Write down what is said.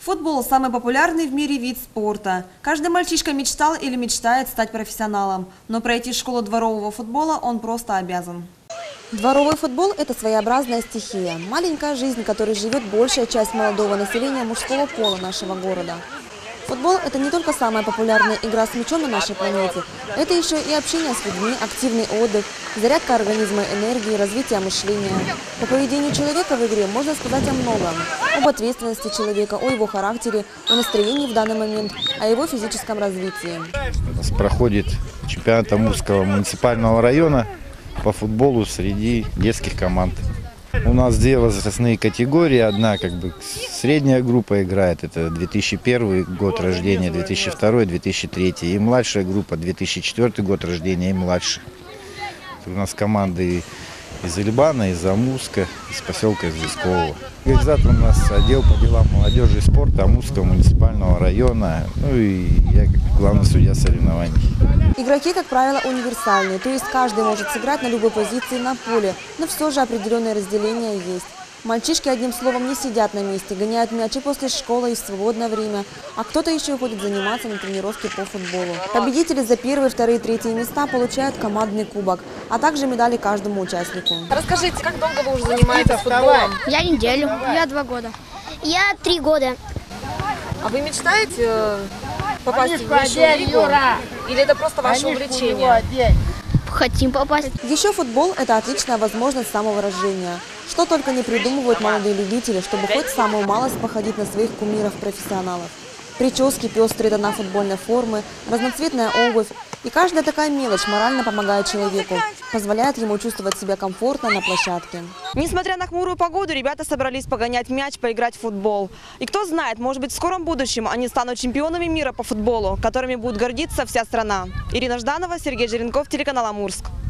Футбол – самый популярный в мире вид спорта. Каждый мальчишка мечтал или мечтает стать профессионалом. Но пройти школу дворового футбола он просто обязан. Дворовый футбол – это своеобразная стихия. Маленькая жизнь, которой живет большая часть молодого населения мужского пола нашего города. Футбол – это не только самая популярная игра с мячом на нашей планете. Это еще и общение с людьми, активный отдых, зарядка организма энергии, развитие мышления. По поведению человека в игре можно сказать о многом. Об ответственности человека, о его характере, о настроении в данный момент, о его физическом развитии. У нас проходит чемпионат Амурского муниципального района по футболу среди детских команд. У нас две возрастные категории. Одна средняя группа играет, это 2001 год рождения, 2002, 2003. И младшая группа 2004 год рождения и младше. У нас команды из Ильбана, из Амурска, из поселка Известкового. Организатор у нас отдел по делам молодежи и спорта Амурского муниципального района. Ну и я как главный судья соревнований. Игроки, как правило, универсальные, то есть каждый может сыграть на любой позиции на поле, но все же определенное разделение есть. Мальчишки, одним словом, не сидят на месте, гоняют мячи после школы и в свободное время, а кто-то еще ходит заниматься на тренировке по футболу. Победители за первые, вторые, третьи места получают командный кубок, а также медали каждому участнику. Расскажите, как долго вы уже занимаетесь футболом? Я неделю. Я 2 года. Я 3 года. А вы мечтаете попасть в высшую лигу? Или это просто ваше увлечение? Хотим попасть. Еще футбол – это отличная возможность самовыражения. Что только не придумывают молодые любители, чтобы хоть самую малость походить на своих кумиров-профессионалов. Прически, пестрые тона футбольной формы, разноцветная обувь. И каждая такая мелочь морально помогает человеку, позволяет ему чувствовать себя комфортно на площадке. Несмотря на хмурую погоду, ребята собрались погонять мяч, поиграть в футбол. И кто знает, может быть, в скором будущем они станут чемпионами мира по футболу, которыми будет гордиться вся страна. Ирина Жданова, Сергей Жеренков, телеканал Амурск.